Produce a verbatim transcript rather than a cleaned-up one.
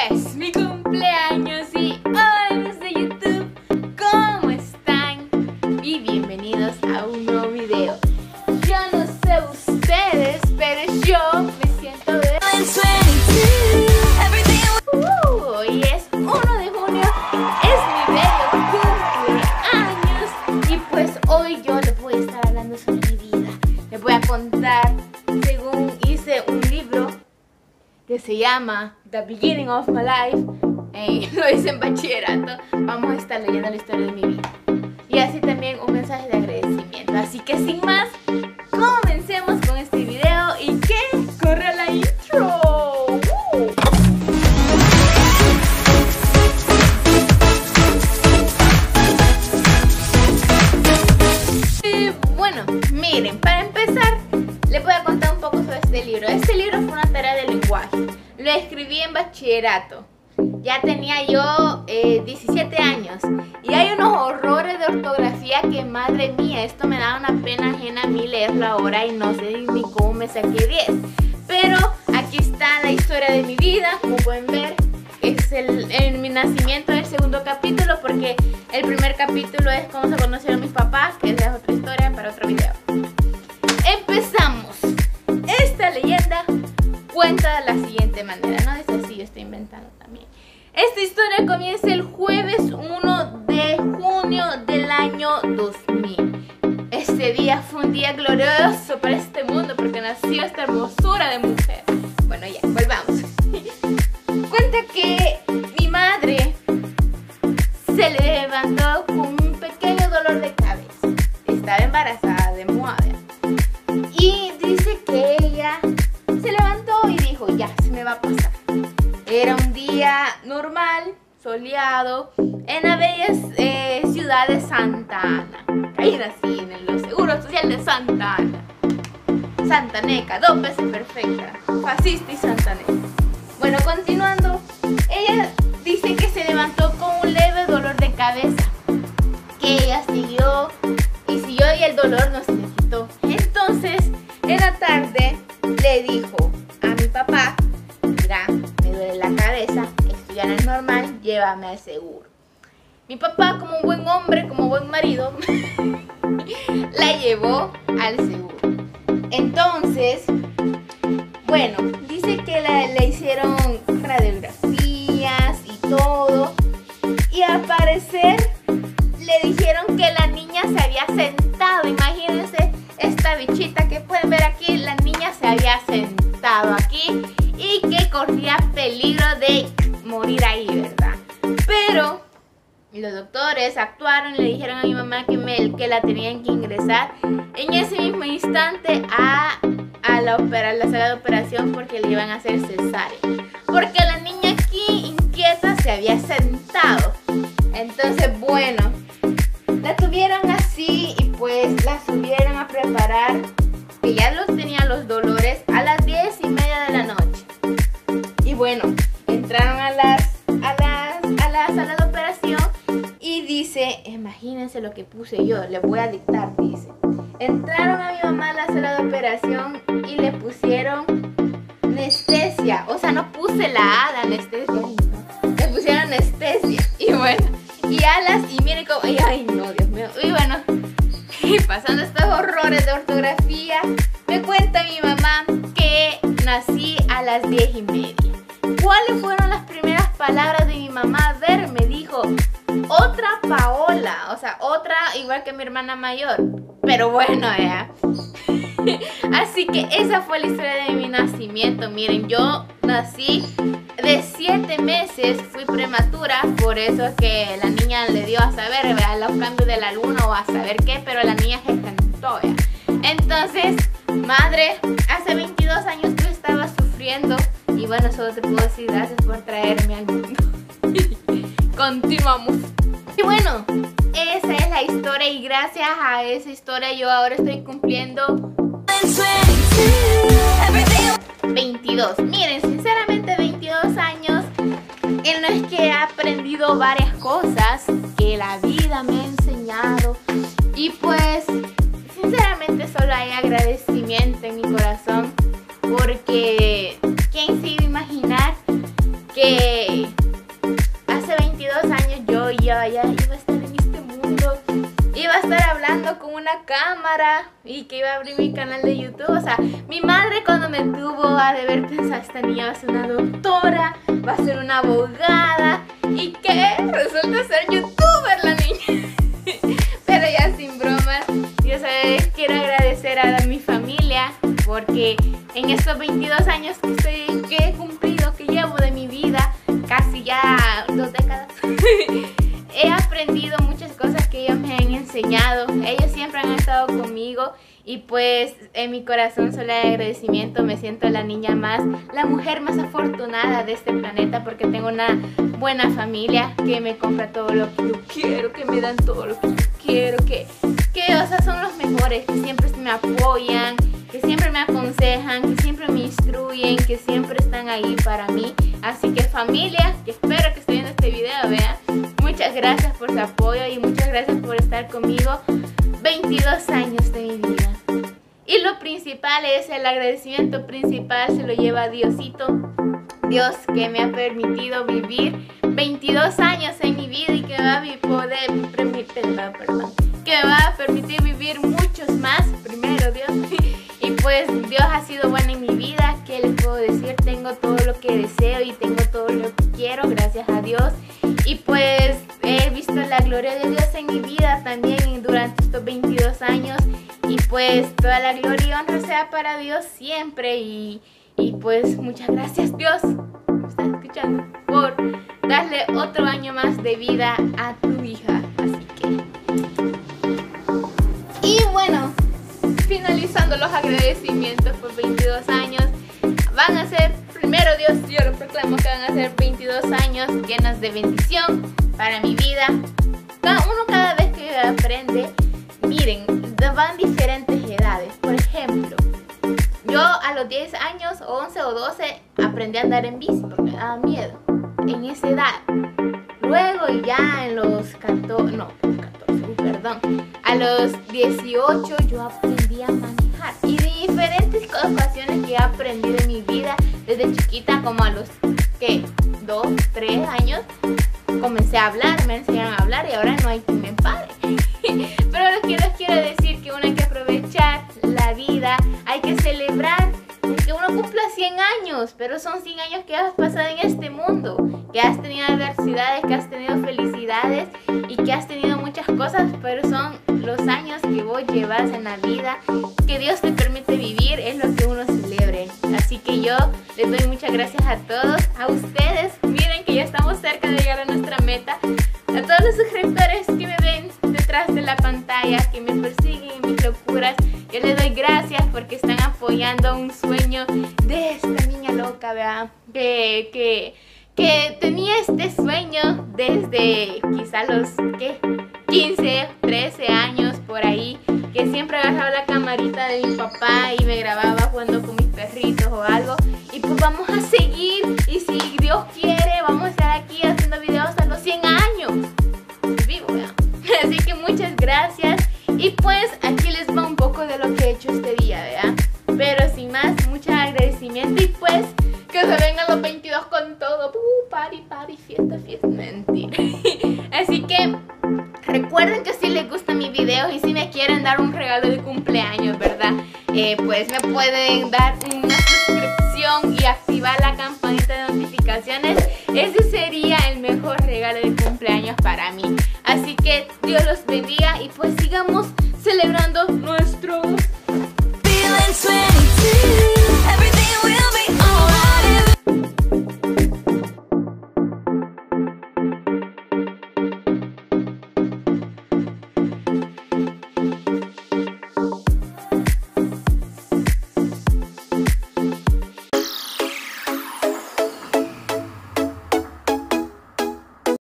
es mi cumpleaños y hola de YouTube, ¿cómo están? Y bienvenidos a un nuevo video. Yo no sé ustedes, pero yo me siento de... Uh, hoy es uno de junio, es mi bello cumpleaños y pues hoy yo les voy a estar hablando sobre mi vida. Les voy a contar, según hice un libro que se llama The Beginning of My Life, eh, lo hice en bachillerato. Vamos a estar leyendo la historia de mi vida y así también un mensaje de agradecimiento. Así que sin más, comencemos con este video y que corre la intro. ¡Uh! Y bueno, miren, para empezar les voy a contar un poco sobre este libro. Este libro fue una tarea de lenguaje. Lo escribí en bachillerato. Ya tenía yo eh, diecisiete años. Y hay unos horrores de ortografía que, madre mía, esto me da una pena ajena a mí leerlo ahora y no sé ni cómo me saqué diez. Pero aquí está la historia de mi vida. Como pueden ver, es el, el, mi nacimiento, el segundo capítulo, porque el primer capítulo es cómo se conocieron mis papás, que esa es otra historia para otro video. Empezamos. Esta leyenda cuenta de la siguiente manera, no dice así, yo estoy inventando también. Esta historia comienza el jueves uno de junio del año dos mil. Este día fue un día glorioso para este mundo porque nació esta hermosura de mujer. Bueno, ya, volvamos. Cuenta que mi madre se levantó con un pequeño dolor de cabeza. Estaba embarazada de Moabia. Y dice que ella se levantó y dijo, ya, se me va a pasar. Era un día normal, soleado, en la bella eh, ciudad de Santa Ana. Ahí nací, en el Seguro Social de Santa Ana. Santaneca, dos veces perfecta, fascista y santaneca. Bueno, continuando, ella dice que se levantó con un leve dolor de cabeza, que ella siguió y siguió y el dolor no se le quitó. Entonces, en la tarde le dijo a mi papá, mira, me duele la cabeza, esto ya no es normal, llévame al seguro. Mi papá, como un buen hombre, como buen marido, la llevó al seguro. Entonces, bueno, dice que la, le hicieron radiografías y todo, y al parecer le dijeron que la niña se había sentado. Imagínense esta bichita que pueden ver aquí, la niña se había sentado aquí y que corría peligro de morir ahí, ¿verdad? Pero los doctores actuaron y le dijeron a mi mamá que, me, que la tenían que ingresar en ese mismo instante a, a la, opera, la sala de operación porque le iban a hacer cesárea. Porque la niña aquí inquieta se había sentado. Entonces, bueno, la tuvieron así y pues la subieron a preparar, que ya los tenía los dolores, a las diez y media de la noche. Y bueno, entraron a las, a las, a la sala de operación y dice, imagínense lo que puse yo, les voy a dictar, dice. Entraron a mi mamá a la sala de operación y le pusieron anestesia. O sea, no puse la A de anestesia, no. Le pusieron anestesia. Y bueno, y alas, y miren cómo, ay, ay no, Dios mío. Y bueno, y pasando estos horrores de ortografía, me cuenta mi mamá que nací a las diez y media. ¿Cuáles fueron las primeras palabras de mi mamá? A ver, me dijo, otra Paola, o sea, otra igual que mi hermana mayor. Pero bueno, ya. Así que esa fue la historia de mi nacimiento. Miren, yo nací de siete meses, fui prematura, por eso es que la niña le dio a saber, a los cambios de la luna o a saber qué, pero la niña se sentó ya. Entonces, madre, hace veintidós años tú estabas sufriendo y bueno, solo te puedo decir gracias por traerme al mundo. Continuamos. Y bueno, esa es la historia y gracias a esa historia yo ahora estoy cumpliendo veintidós. Miren, sinceramente veintidós años en los que he aprendido varias cosas que la vida me ha enseñado y pues sinceramente solo hay agradecimiento en mi corazón porque ¿quién se iba a imaginar que doctora y que iba a abrir mi canal de YouTube. O sea, mi madre cuando me tuvo ha de haber pensado, esta niña va a ser una doctora, va a ser una abogada. ¿Y qué? Resulta ser youtuber la niña. Pero ya sin bromas, yo sabes, quiero agradecer a mi familia porque en estos veintidós años que, estoy, que he cumplido, que llevo de mi vida, casi ya dos décadas, he aprendido muchas cosas que ellos me han enseñado. Ellos siempre han estado conmigo y pues en mi corazón solo hay agradecimiento. Me siento la niña más, la mujer más afortunada de este planeta porque tengo una buena familia que me compra todo lo que yo quiero, que me dan todo lo que yo quiero, que, que o sea, son los mejores, que siempre me apoyan, que siempre me aconsejan, que siempre me instruyen, que siempre están ahí para mí. Así que familia, que espero que estén viendo este video, vean, muchas gracias por su apoyo y muchas gracias por estar conmigo veintidós años de mi vida. Y lo principal es el agradecimiento principal, se lo lleva Diosito, Dios que me ha permitido vivir veintidós años en mi vida y que me va a poder permitir, perdón, que me va a permitir vivir muchos más, primero Dios. Y pues Dios ha sido bueno en mi vida, ¿qué les puedo decir? Tengo todo lo que deseo y tengo todo lo que quiero, gracias a Dios. Y pues he visto la gloria de Dios en mi vida también durante estos veintidós años. Y pues toda la gloria y honra sea para Dios siempre. Y, y pues muchas gracias Dios, ¿me estás escuchando? Por darle otro año más de vida a tu hija. Así que... Y bueno, finalizando los agradecimientos por veintidós años, van a ser, primero Dios, yo lo proclamo que van a ser veintidós años llenos de bendición para mi vida. Cada uno cada vez que aprende, miren, van diferentes edades. Por ejemplo, yo a los diez años, once o doce, aprendí a andar en bici porque me daba miedo en esa edad. Luego ya en los catorce, no, catorce, uh, perdón, a los dieciocho yo aprendí a manejar. Y de diferentes ocasiones que he aprendido en mi vida, desde chiquita como a los, ¿qué? dos, tres años, comencé a hablar, me enseñaron a hablar y ahora no hay quien me pare. Pero lo que les quiero decir que uno hay que aprovechar la vida, hay que celebrar que uno cumpla cien años, pero son cien años que has pasado en este mundo, que has tenido adversidades, que has tenido felicidades y que has tenido muchas cosas, pero son los años que vos llevas en la vida, que Dios te permite vivir, es lo que uno celebre. Así que yo les doy muchas gracias a todos, a ustedes, miren que ya estamos cerca de llegar a nuestra meta, a todos los suscriptores que me ven detrás de la pantalla, que me persiguen en mis locuras, yo les doy gracias porque están apoyando un sueño de esta niña loca, ¿verdad? Que, que, que tenía este sueño desde quizá los ¿qué? quince, trece años por ahí, que siempre agarraba la camarita de mi papá y me grababa jugando con mis perritos o algo. Y pues vamos a seguir y si Dios quiere vamos a estar aquí haciendo videos hasta los cien años. Vivo, ¿verdad? Así que muchas gracias. Y pues aquí les va un poco de lo que he hecho este día, ¿verdad? Pero sin más, mucho agradecimiento y pues que se vengan los veintidós con todo. Uh, party, party, fiesta, fiesta. Mentira. Así que recuerden que si les gusta mi video y si me quieren dar un regalo de cumpleaños, ¿verdad? Eh, pues me pueden dar una suscripción y activar la campanita de notificaciones. Ese sería el mejor regalo de cumpleaños para mí. Así que Dios los bendiga y pues sigamos celebrando nuestro Feeling Sweet.